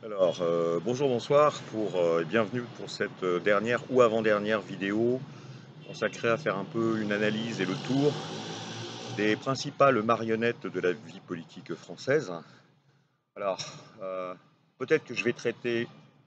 Bonjour, bonsoir et bienvenue pour cette dernière ou avant-dernière vidéo consacrée à faire un peu une analyse et le tour des principales marionnettes de la vie politique française. Alors, euh, peut-être que je vais traiter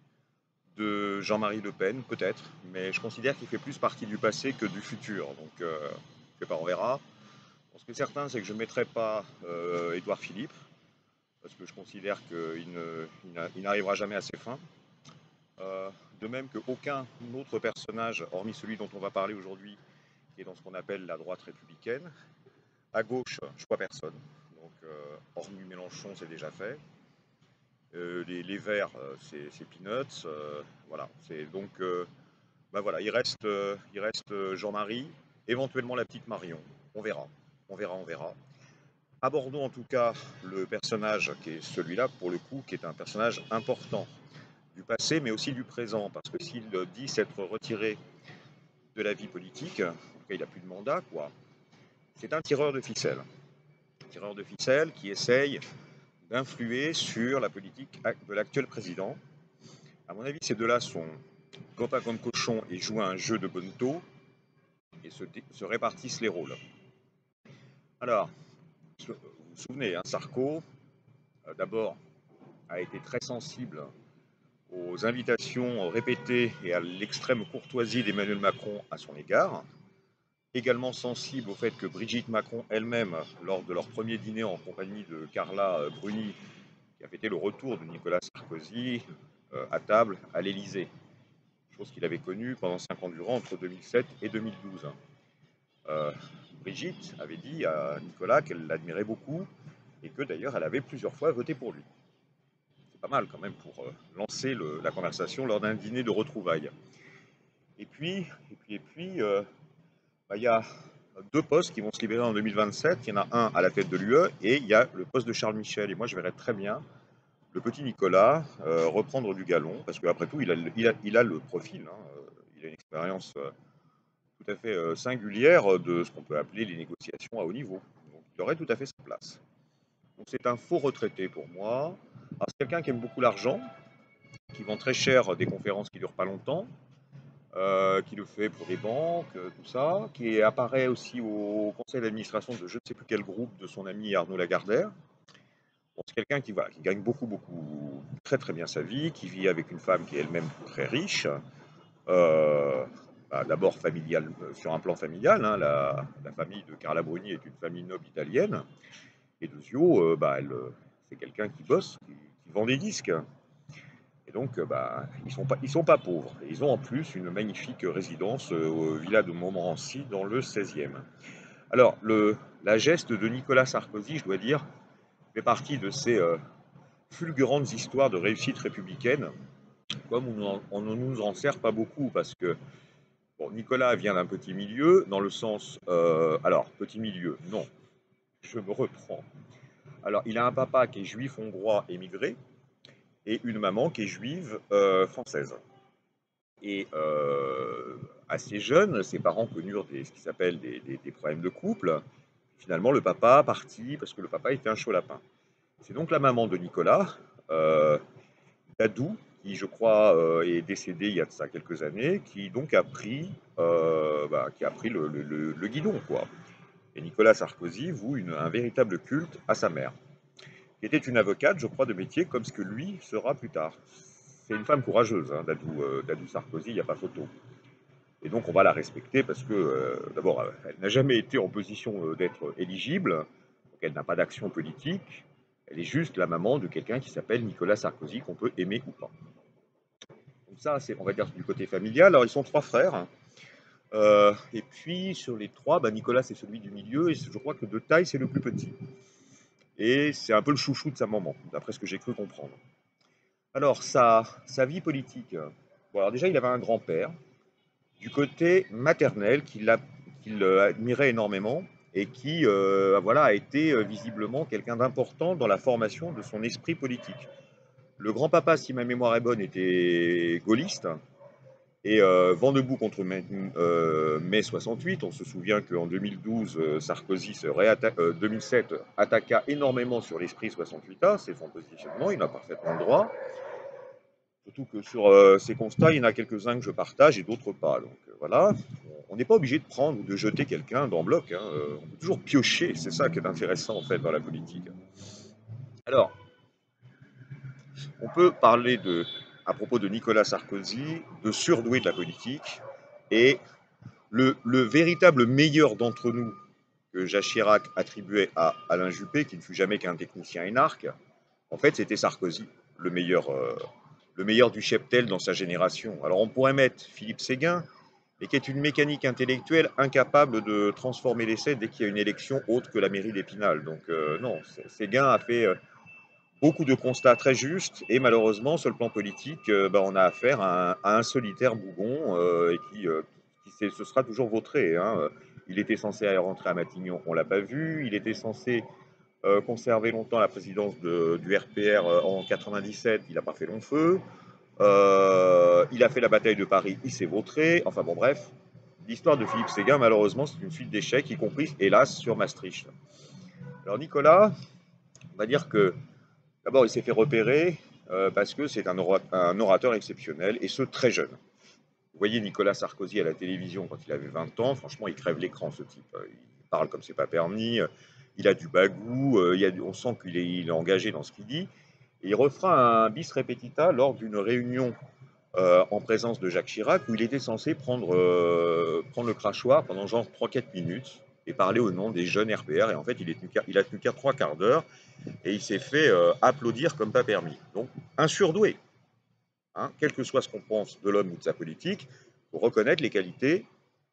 de Jean-Marie Le Pen, peut-être, mais je considère qu'il fait plus partie du passé que du futur, donc je sais pas, on verra. Ce qui est certain, c'est que je ne mettrai pas Édouard Philippe, parce que je considère qu'il n'arrivera jamais à ses fins. Euh, de même qu'aucun autre personnage, hormis celui dont on va parler aujourd'hui, qui est dans ce qu'on appelle la droite républicaine. À gauche, je vois personne. Donc, hormis Mélenchon, c'est déjà fait. Les Verts, c'est peanuts. Voilà. Voilà, il reste Jean-Marie, éventuellement la petite Marion. On verra. On verra, on verra. Abordons en tout cas le personnage qui est celui-là, pour le coup, qui est un personnage important du passé, mais aussi du présent, parce que s'il dit s'être retiré de la vie politique, en tout cas il n'a plus de mandat, quoi, c'est un tireur de ficelle. Un tireur de ficelle qui essaye d'influer sur la politique de l'actuel président. À mon avis, ces deux-là sont copains comme cochons et jouent à un jeu de bonneteau et se répartissent les rôles. Alors, vous vous souvenez, hein, Sarko, d'abord, a été très sensible aux invitations répétées et à l'extrême courtoisie d'Emmanuel Macron à son égard. Également sensible au fait que Brigitte Macron elle-même, lors de leur premier dîner en compagnie de Carla Bruni, qui a fêté le retour de Nicolas Sarkozy à table à l'Élysée, chose qu'il avait connue pendant 5 ans durant entre 2007 et 2012. Euh, Brigitte avait dit à Nicolas qu'elle l'admirait beaucoup et que d'ailleurs elle avait plusieurs fois voté pour lui. C'est pas mal quand même pour lancer la conversation lors d'un dîner de retrouvailles. Il y a deux postes qui vont se libérer en 2027. Il y en a un à la tête de l'UE et il y a le poste de Charles Michel. Et moi, je verrais très bien le petit Nicolas reprendre du galon, parce qu'après tout, il a le profil, hein, il a une expérience tout à fait singulière de ce qu'on peut appeler les négociations à haut niveau. Donc, il aurait tout à fait sa place. Donc, c'est un faux retraité pour moi. Alors, c'est quelqu'un qui aime beaucoup l'argent, qui vend très cher des conférences qui ne durent pas longtemps, qui le fait pour des banques, tout ça, qui apparaît aussi au conseil d'administration de je ne sais plus quel groupe de son ami Arnaud Lagardère. Bon, c'est quelqu'un qui, voilà, qui gagne très très bien sa vie, qui vit avec une femme qui est elle-même très riche. Euh, D'abord familial, sur un plan familial, hein, la famille de Carla Bruni est une famille noble italienne. Et Dezio, c'est quelqu'un qui bosse, qui vend des disques. Et donc, ils sont pas pauvres. Et ils ont en plus une magnifique résidence Villa de Montmorency dans le 16e. Alors, la geste de Nicolas Sarkozy, je dois dire, fait partie de ces fulgurantes histoires de réussite républicaine, comme on ne nous en sert pas beaucoup, parce que bon, Nicolas vient d'un petit milieu, dans le sens... alors, petit milieu, non, je me reprends. Alors, il a un papa qui est juif hongrois émigré, et une maman qui est juive française. Et assez jeune, ses parents connurent ce qui s'appelle des problèmes de couple. Finalement, le papa partit parce que le papa était un chaud lapin. C'est donc la maman de Nicolas, euh, Dadou, qui je crois est décédée il y a de ça quelques années, qui donc a pris le guidon, quoi. Et Nicolas Sarkozy voue un véritable culte à sa mère, qui était une avocate, je crois, de métier, comme ce que lui sera plus tard. C'est une femme courageuse, hein, Dadou Sarkozy, il n'y a pas photo. Et donc on va la respecter parce que, d'abord, elle n'a jamais été en position d'être éligible, donc elle n'a pas d'action politique, elle est juste la maman de quelqu'un qui s'appelle Nicolas Sarkozy, qu'on peut aimer ou pas. Donc ça, c'est, on va dire, du côté familial. Alors ils sont trois frères, et puis sur les trois, Nicolas c'est celui du milieu, et je crois que de taille c'est le plus petit. Et c'est un peu le chouchou de sa maman, d'après ce que j'ai cru comprendre. Alors sa vie politique, bon, alors déjà il avait un grand-père, du côté maternel qu'il admirait énormément et qui voilà, a été visiblement quelqu'un d'important dans la formation de son esprit politique. Le grand-papa, si ma mémoire est bonne, était gaulliste et vent debout contre mai 68. On se souvient qu'en 2012, Sarkozy 2007 attaqua énormément sur l'esprit 68A, c'est son positionnement, il a parfaitement le droit. Surtout que sur ces constats, il y en a quelques-uns que je partage et d'autres pas. Donc voilà, on n'est pas obligé de prendre ou de jeter quelqu'un d'en bloc, hein. On peut toujours piocher, c'est ça qui est intéressant en fait dans la politique. Alors, on peut parler à propos de Nicolas Sarkozy, de surdoué de la politique, et le véritable meilleur d'entre nous que Jacques Chirac attribuait à Alain Juppé, qui ne fut jamais qu'un technicien énarque, en fait, c'était Sarkozy, le meilleur du cheptel dans sa génération. Alors, on pourrait mettre Philippe Séguin, mais qui est une mécanique intellectuelle incapable de transformer l'essai dès qu'il y a une élection autre que la mairie d'Épinal. Donc, non, Séguin a fait beaucoup de constats très justes, et malheureusement, sur le plan politique, on a affaire à un solitaire bougon qui se sera toujours vautré, hein. Il était censé aller rentrer à Matignon, on ne l'a pas vu. Il était censé conservé longtemps la présidence du RPR en 97, il n'a pas fait long feu. Il a fait la bataille de Paris, il s'est vautré. Enfin bon, bref, l'histoire de Philippe Séguin, malheureusement, c'est une suite d'échecs, y compris, hélas, sur Maastricht. Alors Nicolas, on va dire que d'abord, il s'est fait repérer parce que c'est un orateur exceptionnel, et ce, très jeune. Vous voyez Nicolas Sarkozy à la télévision quand il avait 20 ans, franchement, il crève l'écran, ce type. Il parle comme c'est pas permis, il a du bagou, on sent qu'il est engagé dans ce qu'il dit. Et il refera un bis repetita lors d'une réunion en présence de Jacques Chirac, où il était censé prendre le crachoir pendant genre 3-4 minutes et parler au nom des jeunes RPR. Et en fait, il a tenu qu'à 3 quarts d'heure, et il s'est fait applaudir comme pas permis. Donc, un surdoué. Hein, quel que soit ce qu'on pense de l'homme ou de sa politique, il faut reconnaître les qualités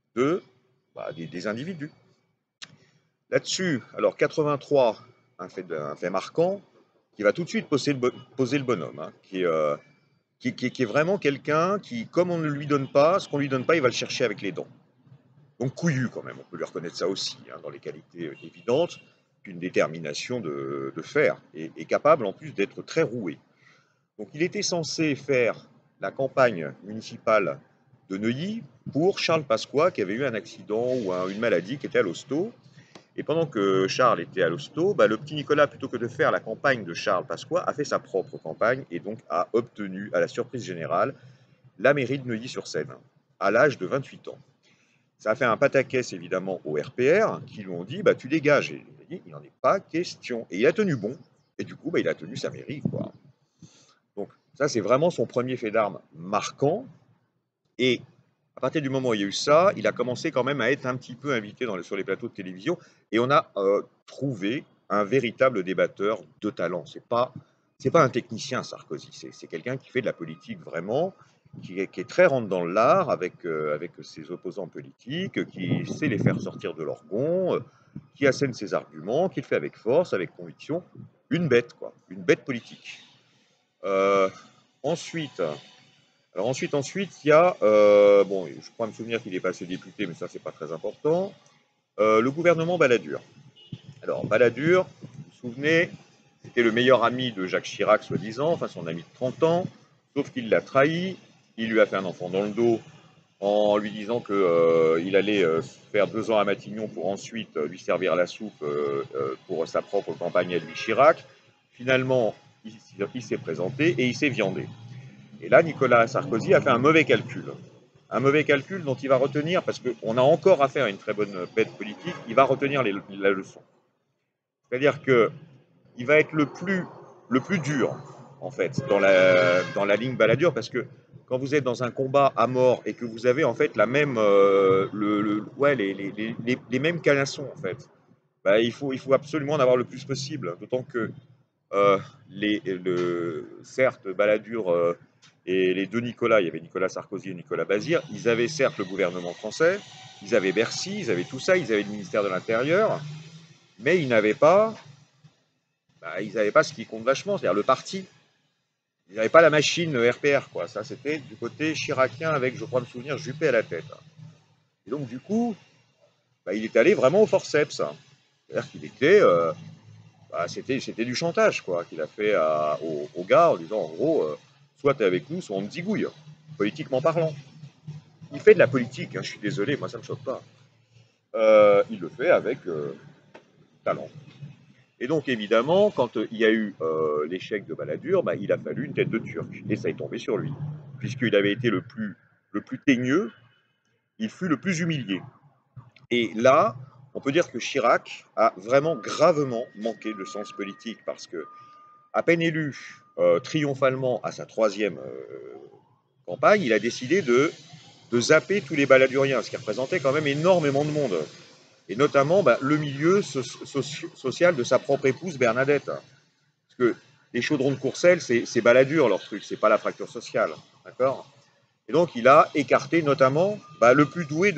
des individus. Là-dessus, alors 83, un fait marquant, qui va tout de suite poser le bonhomme, hein, qui est vraiment quelqu'un qui, comme on ne lui donne pas, ce qu'on ne lui donne pas, il va le chercher avec les dents. Donc couillu quand même, on peut lui reconnaître ça aussi, hein, dans les qualités évidentes, une détermination de fer, et capable en plus d'être très roué. Donc il était censé faire la campagne municipale de Neuilly pour Charles Pasqua, qui avait eu un accident ou une maladie, qui était à l'hosto. Et pendant que Charles était à l'hosto, le petit Nicolas, plutôt que de faire la campagne de Charles Pasqua, a fait sa propre campagne, et donc a obtenu, à la surprise générale, la mairie de Neuilly-sur-Seine, à l'âge de 28 ans. Ça a fait un pataquès évidemment au RPR, qui lui ont dit tu dégages. Et il a dit il n'en est pas question. Et il a tenu bon, et du coup il a tenu sa mairie, quoi. Donc ça, c'est vraiment son premier fait d'armes marquant. Et à partir du moment où il y a eu ça, il a commencé quand même à être un petit peu invité sur les plateaux de télévision, et on a trouvé un véritable débatteur de talent. C'est pas un technicien, Sarkozy, c'est quelqu'un qui fait de la politique vraiment, qui est très rentre dans l'art avec ses opposants politiques, qui sait les faire sortir de leur gonds, qui assène ses arguments, qui le fait avec force, avec conviction. Une bête, quoi, une bête politique. Euh, ensuite, il y a, je crois me souvenir qu'il est passé député, mais ça, c'est pas très important. Le gouvernement Balladur. Alors, Balladur, vous vous souvenez, c'était le meilleur ami de Jacques Chirac, soi-disant, enfin son ami de 30 ans, sauf qu'il l'a trahi. Il lui a fait un enfant dans le dos en lui disant qu'il allait faire 2 ans à Matignon pour ensuite lui servir la soupe pour sa propre campagne à lui, Chirac. Finalement, il s'est présenté et il s'est viandé. Et là, Nicolas Sarkozy a fait un mauvais calcul. Un mauvais calcul dont il va retenir, parce qu'on a encore affaire à une très bonne bête politique, il va retenir la leçon. C'est-à-dire qu'il va être le plus dur, en fait, dans la ligne Balladur, parce que quand vous êtes dans un combat à mort et que vous avez en fait la même, les mêmes canassons, en fait, il faut absolument en avoir le plus possible. D'autant que certes, Balladur et les deux Nicolas, il y avait Nicolas Sarkozy et Nicolas Bazir, ils avaient certes le gouvernement français, ils avaient Bercy, ils avaient tout ça, ils avaient le ministère de l'Intérieur, mais ils n'avaient pas ce qui compte vachement, c'est-à-dire le parti. Ils n'avaient pas la machine RPR, quoi. Ça, c'était du côté chiracien avec, je crois me souvenir, Juppé à la tête. Et donc, du coup, il est allé vraiment au forceps. C'est-à-dire qu'il était... c'était du chantage, quoi, qu'il a fait aux gars en disant, en gros, soit tu es avec nous, soit on te zigouille, politiquement parlant. Il fait de la politique, hein, je suis désolé, moi ça me choque pas. Il le fait avec talent. Et donc évidemment, quand il y a eu l'échec de Balladur, bah, il a fallu une tête de Turc. Et ça est tombé sur lui. Puisqu'il avait été le plus teigneux, il fut le plus humilié. Et là, on peut dire que Chirac a vraiment gravement manqué de sens politique parce que, à peine élu triomphalement à sa troisième campagne, il a décidé de zapper tous les baladuriens, ce qui représentait quand même énormément de monde. Et notamment bah, le milieu social de sa propre épouse Bernadette. Parce que les chaudrons de Courcelles, c'est Balladur leur truc, c'est pas la fracture sociale. D'accord. Et donc il a écarté notamment bah, le plus doué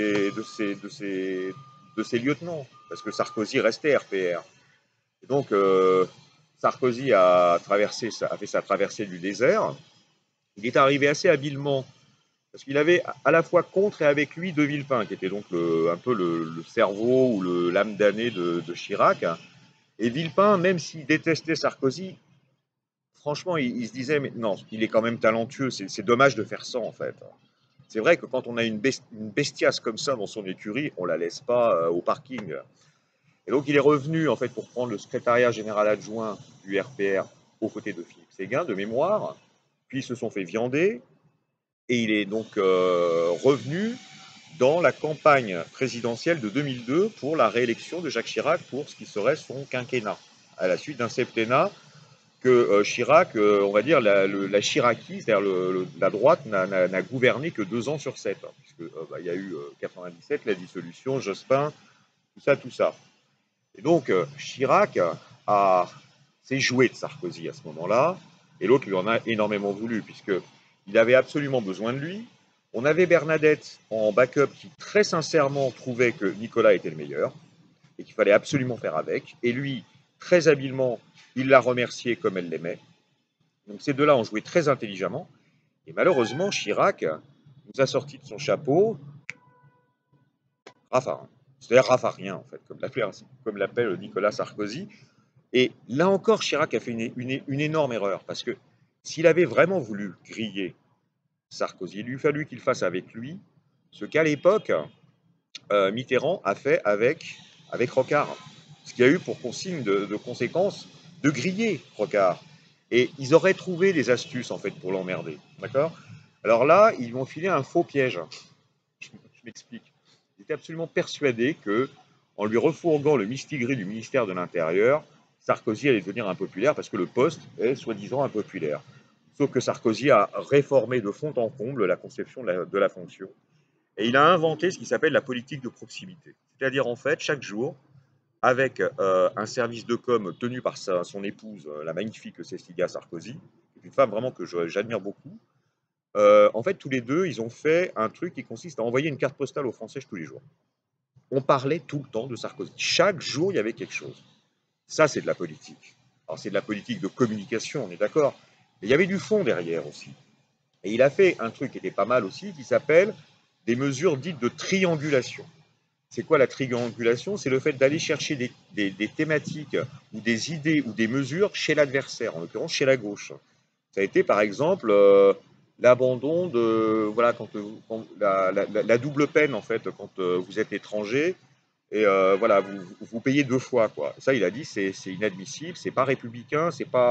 de ses lieutenants. Parce que Sarkozy restait RPR. Et donc Sarkozy a fait sa traversée du désert. Il est arrivé assez habilement parce qu'il avait à la fois contre et avec lui De Villepin, qui était donc un peu le cerveau ou l'âme damnée de Chirac. Et Villepin, même s'il détestait Sarkozy, franchement, il se disait, mais non, il est quand même talentueux, c'est dommage de faire ça en fait. C'est vrai que quand on a une bestiace comme ça dans son écurie, on la laisse pas au parking. Et donc il est revenu en fait pour prendre le secrétariat général adjoint du RPR aux côtés de Philippe Séguin, de mémoire. Puis ils se sont fait viander et il est donc revenu dans la campagne présidentielle de 2002 pour la réélection de Jacques Chirac pour ce qui serait son quinquennat, à la suite d'un septennat que Chirac, on va dire, la Chiraquie, c'est-à-dire la droite, n'a gouverné que 2 ans sur 7, hein, puisque bah, il y a eu 97, la dissolution, Jospin, tout ça, tout ça. Et donc Chirac s'est joué de Sarkozy à ce moment-là, et l'autre lui en a énormément voulu, puisqu'il avait absolument besoin de lui. On avait Bernadette en backup qui très sincèrement trouvait que Nicolas était le meilleur et qu'il fallait absolument faire avec. Et lui, très habilement, il l'a remercié comme elle l'aimait. Donc ces deux-là ont joué très intelligemment. Et malheureusement, Chirac nous a sorti de son chapeau Raffarin. C'est-à-dire Raffarien, en fait, comme l'appelle Nicolas Sarkozy. Et là encore, Chirac a fait une énorme erreur. Parce que s'il avait vraiment voulu griller Sarkozy, il lui fallu qu'il fasse avec lui ce qu'à l'époque, Mitterrand a fait avec Rocard. Ce qui a eu pour consigne de conséquence de griller Rocard. Et ils auraient trouvé des astuces en fait pour l'emmerder. D'accord. Alors là, ils lui ont filé un faux piège. Je m'explique. Ils étaient absolument persuadés que, en lui refourguant le mistigris du ministère de l'Intérieur, Sarkozy allait devenir impopulaire parce que le poste est soi-disant impopulaire. Sauf que Sarkozy a réformé de fond en comble la conception de la fonction. Et il a inventé ce qui s'appelle la politique de proximité. C'est-à-dire, en fait, chaque jour, avec un service de com tenu par son épouse, la magnifique Cécilia Sarkozy, une femme vraiment que j'admire beaucoup, en fait, tous les deux, ils ont fait un truc qui consiste à envoyer une carte postale aux Français tous les jours. On parlait tout le temps de Sarkozy. Chaque jour, il y avait quelque chose. Ça, c'est de la politique. Alors, c'est de la politique de communication, on est d'accord. Mais il y avait du fond derrière aussi. Et il a fait un truc qui était pas mal aussi, qui s'appelle des mesures dites de triangulation. C'est quoi la triangulation? C'est le fait d'aller chercher des thématiques ou des idées ou des mesures chez l'adversaire, en l'occurrence chez la gauche. Ça a été par exemple l'abandon de voilà quand la double peine en fait quand vous êtes étranger et voilà vous payez 2 fois quoi. Ça il a dit c'est inadmissible, c'est pas républicain,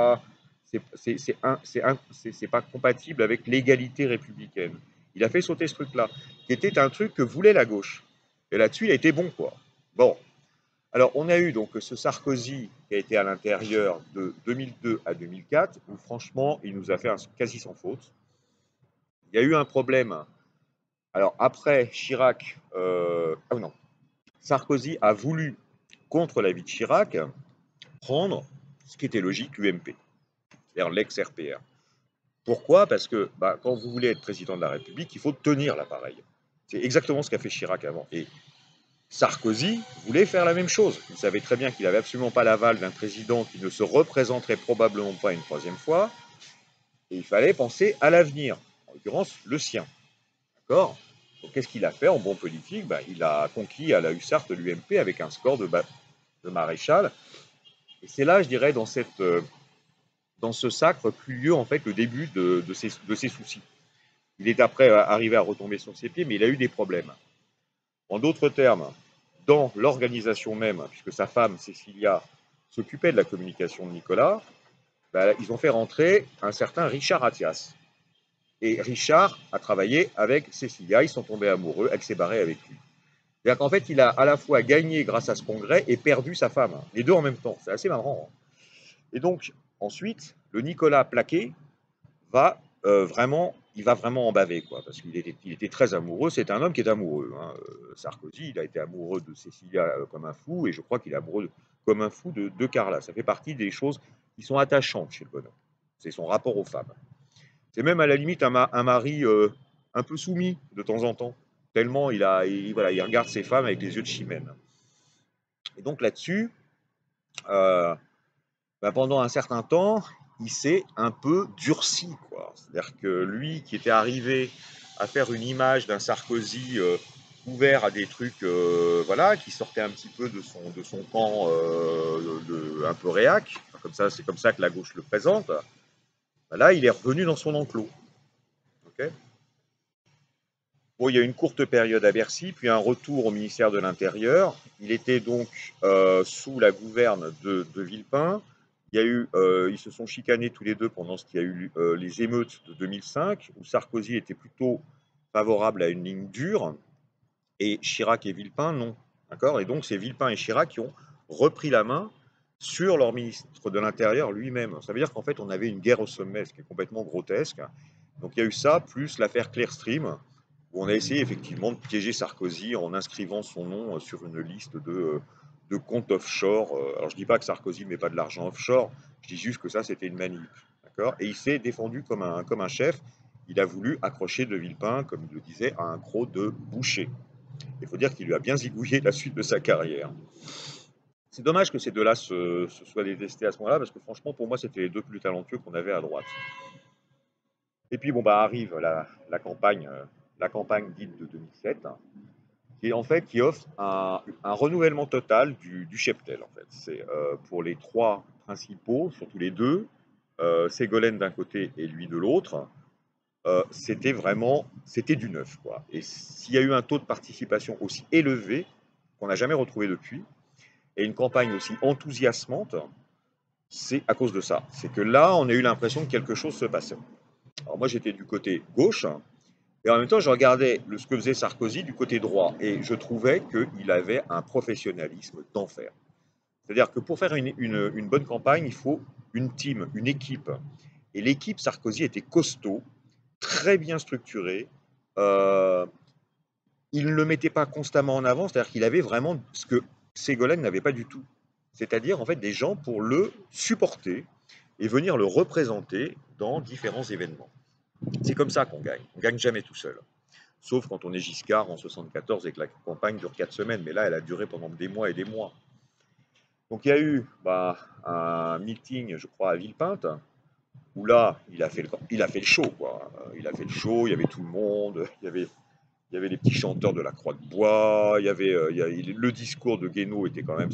c'est pas compatible avec l'égalité républicaine. Il a fait sauter ce truc-là, qui était un truc que voulait la gauche. Et là-dessus, il a été bon, quoi. Bon. Alors, on a eu donc ce Sarkozy qui a été à l'intérieur de 2002 à 2004, où franchement, il nous a fait un quasi sans faute. Il y a eu un problème. Alors, après Chirac, ah non, Sarkozy a voulu, contre l'avis de Chirac, prendre ce qui était logique, l'UMP, c'est-à-dire l'ex-RPR. Pourquoi? Parce que bah, quand vous voulez être président de la République, il faut tenir l'appareil. C'est exactement ce qu'a fait Chirac avant. Et Sarkozy voulait faire la même chose. Il savait très bien qu'il n'avait absolument pas l'aval d'un président qui ne se représenterait probablement pas une troisième fois. Et il fallait penser à l'avenir, en l'occurrence le sien. D'accord. Donc qu'est-ce qu'il a fait en bon politique? Ben, il a conquis à la USART l'UMP avec un score de maréchal. Et c'est là, je dirais, dans ce sacre qu'eut lieu en fait le début de ses soucis. Il est après arrivé à retomber sur ses pieds, mais il a eu des problèmes. En d'autres termes, dans l'organisation même, puisque sa femme, Cécilia, s'occupait de la communication de Nicolas, bah, ils ont fait rentrer un certain Richard Attias. Et Richard a travaillé avec Cécilia, ils sont tombés amoureux, elle s'est barrée avec lui. C'est-à-dire qu'en fait, il a à la fois gagné grâce à ce congrès et perdu sa femme. Les deux en même temps, c'est assez marrant. Et donc, ensuite, le Nicolas plaqué il va vraiment en baver, quoi, parce il était très amoureux. C'est un homme qui est amoureux, hein. Sarkozy, il a été amoureux de Cécilia comme un fou, et je crois qu'il est amoureux comme un fou de Carla. Ça fait partie des choses qui sont attachantes chez le bonhomme. C'est son rapport aux femmes. C'est même à la limite un mari un peu soumis de temps en temps, tellement voilà, il regarde ses femmes avec des yeux de chimène. Et donc là-dessus, euh, bah, pendant un certain temps, il s'est un peu durci, quoi. C'est-à-dire que lui, qui était arrivé à faire une image d'un Sarkozy ouvert à des trucs, voilà, qui sortait un petit peu de son camp un peu réac, comme ça, c'est comme ça que la gauche le présente. Bah là, il est revenu dans son enclos. Okay. Bon, il y a une courte période à Bercy, puis un retour au ministère de l'Intérieur. Il était donc sous la gouverne de Villepin. Ils se sont chicanés tous les deux pendant ce qu'il y a eu les émeutes de 2005, où Sarkozy était plutôt favorable à une ligne dure, et Chirac et Villepin non. D'accord. Et donc c'est Villepin et Chirac qui ont repris la main sur leur ministre de l'Intérieur lui-même. Ça veut dire qu'en fait on avait une guerre au sommet, ce qui est complètement grotesque. Donc il y a eu ça, plus l'affaire Clearstream, où on a essayé effectivement de piéger Sarkozy en inscrivant son nom sur une liste de comptes offshore. Alors je ne dis pas que Sarkozy ne met pas de l'argent offshore, je dis juste que ça c'était une manip. D'accord. Et il s'est défendu comme un chef. Il a voulu accrocher De Villepin, comme il le disait, à un croc de boucher. Il faut dire qu'il lui a bien zigouillé la suite de sa carrière. C'est dommage que ces deux-là se soient détestés à ce moment-là, parce que franchement, pour moi, c'était les deux plus talentueux qu'on avait à droite. Et puis, bon, bah, arrive la campagne dite de 2007, hein, qui offre un renouvellement total du cheptel. En fait. C'est pour les trois principaux, surtout les deux, Ségolène d'un côté et lui de l'autre, c'était du neuf, quoi. Et s'il y a eu un taux de participation aussi élevé, qu'on n'a jamais retrouvé depuis, et une campagne aussi enthousiasmante, c'est à cause de ça. C'est que là, on a eu l'impression que quelque chose se passait. Alors moi, j'étais du côté gauche, et en même temps, je regardais ce que faisait Sarkozy du côté droit, et je trouvais qu'il avait un professionnalisme d'enfer. C'est-à-dire que pour faire une bonne campagne, il faut une team, une équipe. Et l'équipe Sarkozy était costaud, très bien structurée. Euh, il ne le mettait pas constamment en avant, c'est-à-dire qu'il avait vraiment ce que Ségolène n'avait pas du tout. C'est-à-dire en fait des gens pour le supporter et venir le représenter dans différents événements. C'est comme ça qu'on gagne. On gagne jamais tout seul. Sauf quand on est Giscard en 74 et que la campagne dure 4 semaines. Mais là, elle a duré pendant des mois et des mois. Donc il y a eu un meeting, je crois, à Villepinte, où là, il a fait le show, quoi. Il a fait le show, il y avait tout le monde, il y avait les petits chanteurs de la Croix de Bois, le discours de Guénaud était quand même,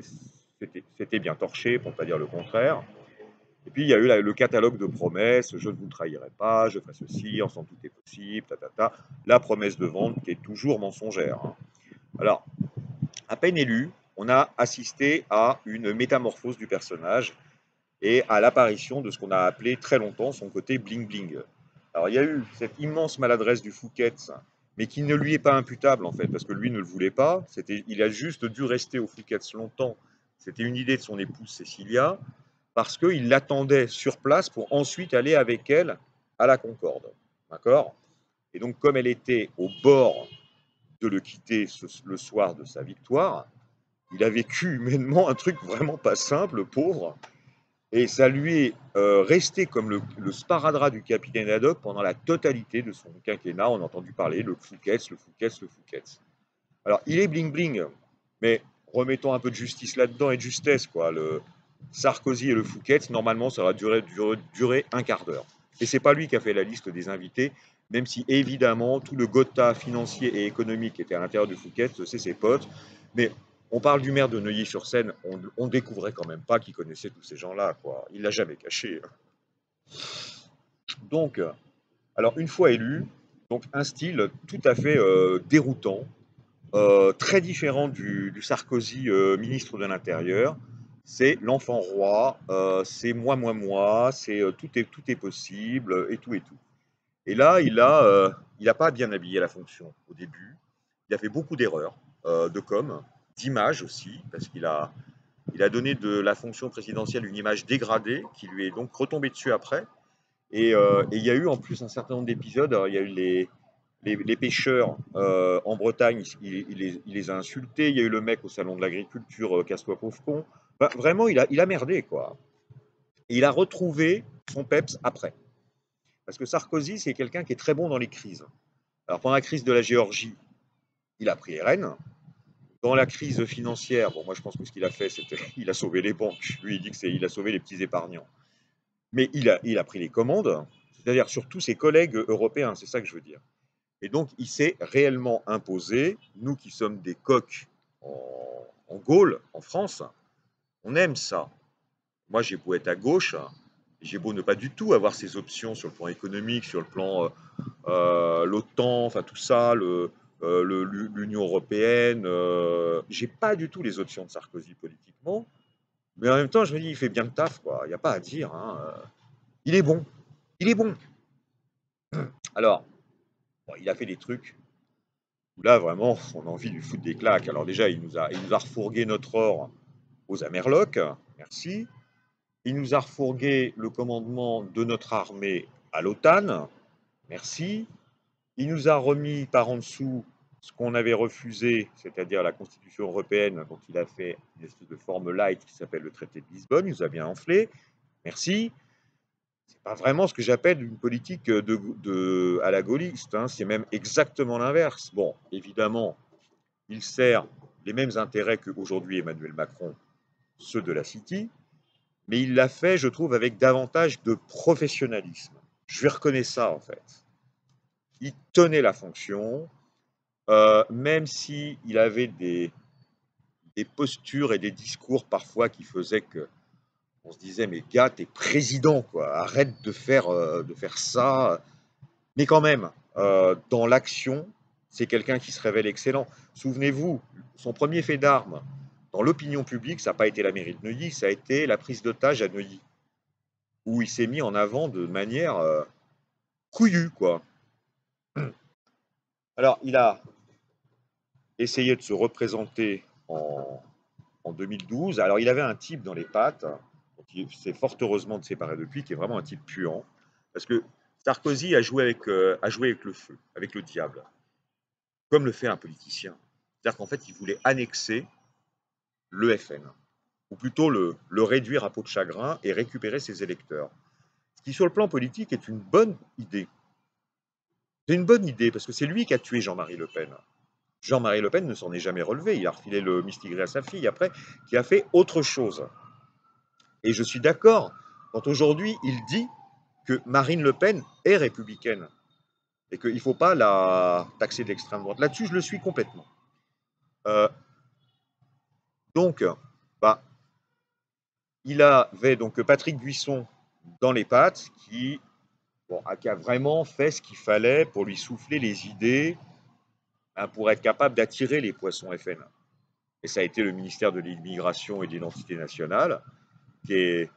c'était bien torché, pour ne pas dire le contraire. Et puis il y a eu le catalogue de promesses, je ne vous trahirai pas, je ferai ceci, ensemble tout est possible, la promesse de vente qui est toujours mensongère, hein. Alors, à peine élu, on a assisté à une métamorphose du personnage et à l'apparition de ce qu'on a appelé très longtemps son côté bling-bling. Alors il y a eu cette immense maladresse du Fouquet's, mais qui ne lui est pas imputable en fait, parce que lui ne le voulait pas. Il a juste dû rester au Fouquet's longtemps. C'était une idée de son épouse Cécilia, parce qu'il l'attendait sur place pour ensuite aller avec elle à la Concorde. D'accord. Et donc comme elle était au bord de le quitter le soir de sa victoire, il a vécu humainement un truc vraiment pas simple, le pauvre. Et ça lui est resté comme le sparadrap du capitaine Haddock pendant la totalité de son quinquennat. On a entendu parler le Fouquet's, le Fouquet's, le Fouquet's. Alors, il est bling-bling, mais remettons un peu de justice là-dedans et de justesse, quoi. Le Sarkozy et le Fouquet's, normalement, ça va durer un quart d'heure. Et c'est pas lui qui a fait la liste des invités, même si évidemment tout le gotha financier et économique qui était à l'intérieur du Fouquet's, c'est ses potes. Mais on parle du maire de Neuilly-sur-Seine, on découvrait quand même pas qu'il connaissait tous ces gens-là, quoi. Il l'a jamais caché. Donc, alors une fois élu, donc un style tout à fait déroutant, très différent du Sarkozy ministre de l'Intérieur. c'est l'enfant roi, c'est moi, c'est tout est possible, et tout et tout. Et là, il a pas bien habillé la fonction au début. Il a fait beaucoup d'erreurs de com, d'image aussi, parce il a donné de la fonction présidentielle une image dégradée qui lui est donc retombée dessus après. Et il y a eu en plus un certain nombre d'épisodes. Il y a eu les pêcheurs en Bretagne, il les a insultés. Il y a eu le mec au salon de l'agriculture, casse-toi pauvre con. Enfin, vraiment, il a merdé, quoi. Et il a retrouvé son peps après. Parce que Sarkozy, c'est quelqu'un qui est très bon dans les crises. Alors, pendant la crise de la Géorgie, il a pris les rênes. Dans la crise financière, bon, moi je pense que ce qu'il a fait, c'était il a sauvé les banques. Lui, il dit que il a sauvé les petits épargnants. Mais il a pris les commandes, c'est-à-dire sur tous ses collègues européens, c'est ça que je veux dire. Et donc, il s'est réellement imposé. Nous qui sommes des coqs en Gaule, en France, on aime ça. Moi, j'ai beau être à gauche, j'ai beau ne pas du tout avoir ces options sur le plan économique, sur le plan l'OTAN, enfin tout ça, l'Union européenne. J'ai pas du tout les options de Sarkozy politiquement, mais en même temps, je me dis, il fait bien le taf, quoi. Il n'y a pas à dire, hein. Il est bon. Il est bon. Alors, bon, il a fait des trucs où là, vraiment, on a envie de lui foutre des claques. Alors déjà, il nous a refourgué notre or aux Amerlocs, merci. Il nous a refourgué le commandement de notre armée à l'OTAN, merci. Il nous a remis par en dessous ce qu'on avait refusé, c'est-à-dire la Constitution européenne, dont il a fait une espèce de forme light qui s'appelle le traité de Lisbonne. Il nous a bien enflé. Merci. C'est pas vraiment ce que j'appelle une politique à la gaulliste, hein. C'est même exactement l'inverse. Bon, évidemment, il sert les mêmes intérêts qu'aujourd'hui Emmanuel Macron, ceux de la City, mais il l'a fait, je trouve, avec davantage de professionnalisme. Je lui reconnais ça, en fait. Il tenait la fonction, même si il avait des postures et des discours parfois qui faisaient que on se disait, mais gars, t'es président, quoi, arrête de faire ça. Mais quand même, dans l'action, c'est quelqu'un qui se révèle excellent. Souvenez-vous, son premier fait d'armes dans l'opinion publique, ça n'a pas été la mairie de Neuilly, ça a été la prise d'otage à Neuilly, où il s'est mis en avant de manière couillue, quoi. Alors, il a essayé de se représenter en 2012. Alors, il avait un type dans les pattes, qui s'est fort heureusement de séparer depuis, qui est vraiment un type puant, parce que Sarkozy a joué avec le feu, avec le diable, comme le fait un politicien. C'est-à-dire qu'en fait, il voulait annexer le FN, ou plutôt le réduire à peau de chagrin et récupérer ses électeurs. Ce qui, sur le plan politique, est une bonne idée. C'est une bonne idée, parce que c'est lui qui a tué Jean-Marie Le Pen. Jean-Marie Le Pen ne s'en est jamais relevé. Il a refilé le mistigris à sa fille après, qui a fait autre chose. Et je suis d'accord quand aujourd'hui il dit que Marine Le Pen est républicaine et qu'il ne faut pas la taxer d'extrême droite. Là-dessus, je le suis complètement. Euh, donc, bah, il avait donc Patrick Buisson dans les pattes qui, bon, qui a vraiment fait ce qu'il fallait pour lui souffler les idées, hein, pour être capable d'attirer les poissons FN. Et ça a été le ministère de l'Immigration et de l'Identité nationale, qui est...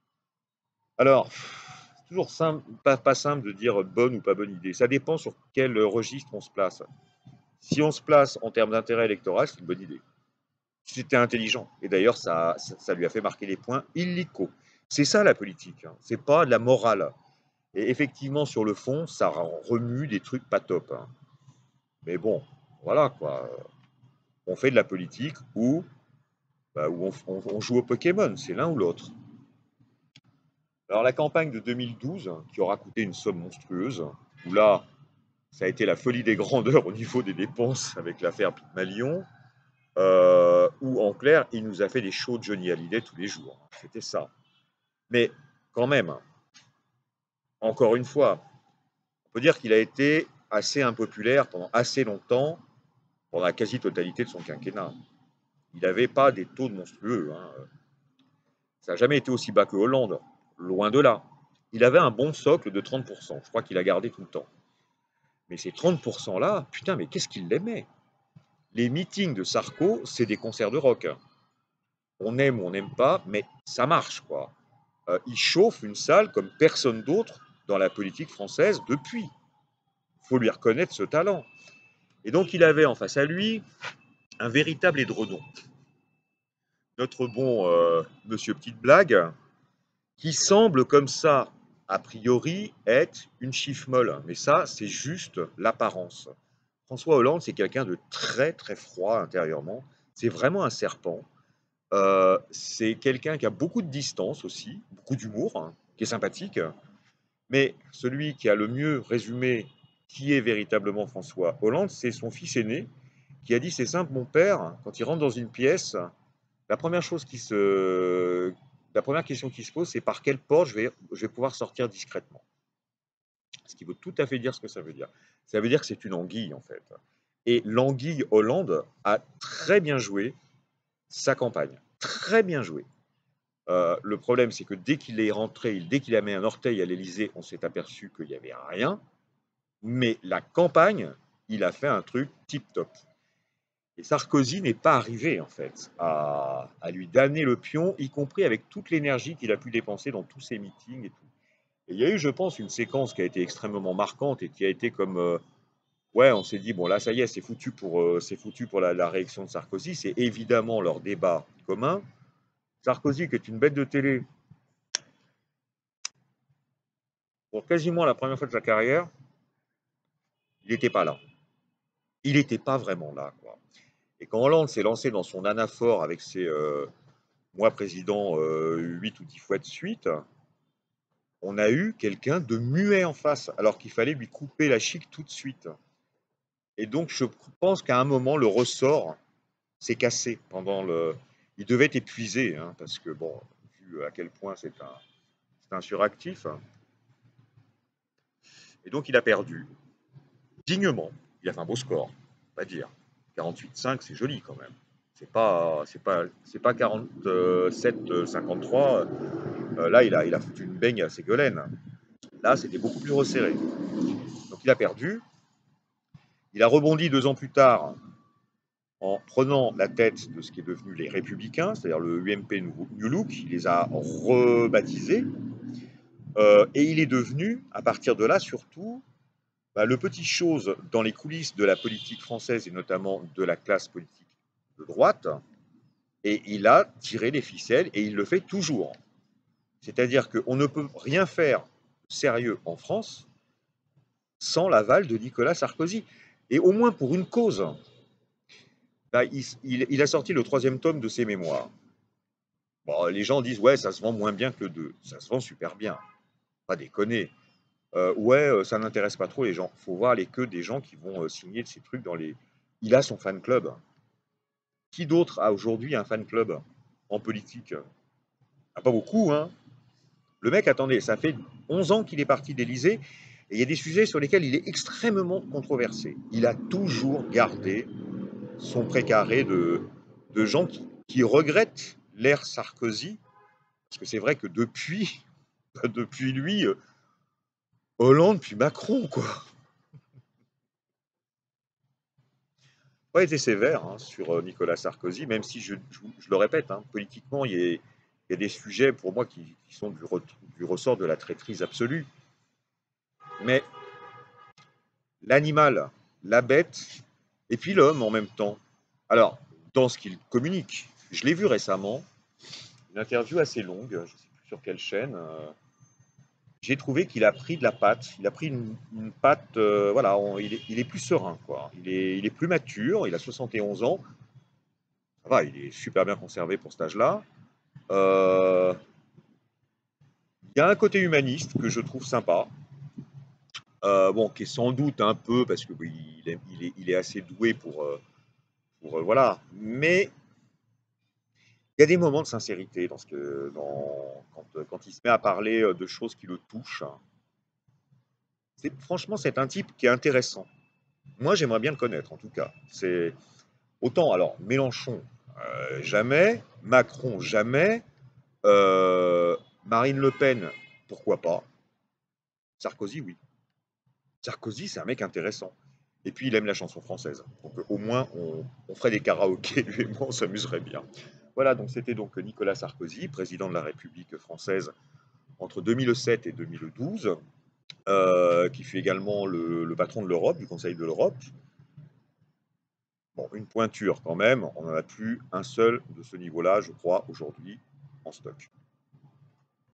Alors, c'est toujours simple, pas simple de dire bonne ou pas bonne idée. Ça dépend sur quel registre on se place. Si on se place en termes d'intérêt électoral, c'est une bonne idée. C'était intelligent. Et d'ailleurs, ça lui a fait marquer des points illico. C'est ça la politique, hein. C'est pas de la morale. Et effectivement, sur le fond, ça remue des trucs pas top, hein. Mais bon, voilà quoi. On fait de la politique ou bah, où on joue au Pokémon, c'est l'un ou l'autre. Alors la campagne de 2012, qui aura coûté une somme monstrueuse, où là, ça a été la folie des grandeurs au niveau des dépenses avec l'affaire Pygmalion, où en clair, il nous a fait des shows de Johnny Hallyday tous les jours. C'était ça. Mais quand même, encore une fois, on peut dire qu'il a été assez impopulaire pendant assez longtemps, pendant la quasi-totalité de son quinquennat. Il n'avait pas des taux de monstrueux, hein. Ça n'a jamais été aussi bas que Hollande, loin de là. Il avait un bon socle de 30%, je crois qu'il a gardé tout le temps. Mais ces 30%-là, putain, mais qu'est-ce qu'il l'aimait? Les meetings de Sarko, c'est des concerts de rock. On aime ou on n'aime pas, mais ça marche, quoi. Il chauffe une salle comme personne d'autre dans la politique française depuis. Il faut lui reconnaître ce talent. Et donc il avait en face à lui un véritable édredon. Notre bon monsieur Petite Blague, qui semble comme ça, a priori, être une chiffre molle. Mais ça, c'est juste l'apparence. François Hollande, c'est quelqu'un de très très froid intérieurement. C'est vraiment un serpent. C'est quelqu'un qui a beaucoup de distance aussi, beaucoup d'humour, hein, qui est sympathique. Mais celui qui a le mieux résumé qui est véritablement François Hollande, c'est son fils aîné, qui a dit: c'est simple, mon père, quand il rentre dans une pièce, la première chose la première question qui se pose, c'est par quelle porte je vais pouvoir sortir discrètement. Ce qui veut tout à fait dire ce que ça veut dire. Ça veut dire que c'est une anguille, en fait. Et l'anguille Hollande a très bien joué sa campagne. Très bien joué. Le problème, c'est que dès qu'il est rentré, dès qu'il a mis un orteil à l'Élysée, on s'est aperçu qu'il n'y avait rien. Mais la campagne, il a fait un truc tip-top. Et Sarkozy n'est pas arrivé, en fait, à lui damner le pion, y compris avec toute l'énergie qu'il a pu dépenser dans tous ses meetings et tout. Et il y a eu, je pense, une séquence qui a été extrêmement marquante et qui a été comme, ouais, on s'est dit, bon, là, ça y est, c'est foutu pour la réélection de Sarkozy. C'est évidemment leur débat commun. Sarkozy, qui est une bête de télé, pour quasiment la première fois de sa carrière, il n'était pas là. Il n'était pas vraiment là, quoi. Et quand Hollande s'est lancé dans son anaphore avec ses moi président 8 ou 10 fois de suite, on a eu quelqu'un de muet en face, alors qu'il fallait lui couper la chic tout de suite. Et donc je pense qu'à un moment, le ressort s'est cassé pendant le. Il devait être épuisé, hein, parce que bon, vu à quel point c'est un suractif. Et donc il a perdu, dignement. Il a fait un beau score, on va dire. 48,5, c'est joli quand même. C'est pas 47-53. Là, il a foutu une baigne à Ségolène. Là, c'était beaucoup plus resserré. Donc il a perdu. Il a rebondi 2 ans plus tard en prenant la tête de ce qui est devenu les Républicains, c'est-à-dire le UMP New Look. Il les a rebaptisés. Et il est devenu, à partir de là, surtout, le petit chose dans les coulisses de la politique française et notamment de la classe politique de droite. Et il a tiré les ficelles et il le fait toujours. C'est-à-dire qu'on ne peut rien faire sérieux en France sans l'aval de Nicolas Sarkozy. Et au moins pour une cause. Là, il a sorti le 3e tome de ses mémoires. Bon, les gens disent, ouais, ça se vend moins bien que le 2. Ça se vend super bien. Pas déconner. Ouais, ça n'intéresse pas trop les gens. Faut voir les queues des gens qui vont signer de ces trucs dans les. Il a son fan club. Qui d'autre a aujourd'hui un fan club en politique? Ah, pas beaucoup, hein. Le mec, attendez, ça fait 11 ans qu'il est parti d'Élysée et il y a des sujets sur lesquels il est extrêmement controversé. Il a toujours gardé son précaré de gens qui regrettent l'ère Sarkozy, parce que c'est vrai que depuis lui, Hollande puis Macron, quoi. Pas été sévère hein, sur Nicolas Sarkozy, même si je le répète, hein, politiquement, il y a des sujets pour moi qui sont du ressort de la traîtrise absolue. Mais l'animal, la bête, et puis l'homme en même temps. Alors, dans ce qu'il communique, je l'ai vu récemment, une interview assez longue, je ne sais plus sur quelle chaîne. J'ai trouvé qu'il a pris de la patte, il a pris une patte, voilà, il est plus serein, quoi. Il est plus mature, il a 71 ans, ça va, il est super bien conservé pour cet âge-là. Il y a un côté humaniste que je trouve sympa, bon, qui est sans doute un peu, parce que il est assez doué voilà, mais il y a des moments de sincérité quand il se met à parler de choses qui le touchent. Franchement, c'est un type qui est intéressant. Moi, j'aimerais bien le connaître, en tout cas. C'est autant, alors, Mélenchon, jamais, Macron, jamais, euh, Marine Le Pen, pourquoi pas, Sarkozy, oui. Sarkozy, c'est un mec intéressant. Et puis, il aime la chanson française. Donc, au moins, on ferait des karaokés, lui et moi, on s'amuserait bien. Voilà, donc c'était donc Nicolas Sarkozy, président de la République française entre 2007 et 2012, qui fut également le patron de l'Europe, du Conseil de l'Europe. Bon, une pointure quand même, on n'en a plus un seul de ce niveau-là, je crois, aujourd'hui, en stock.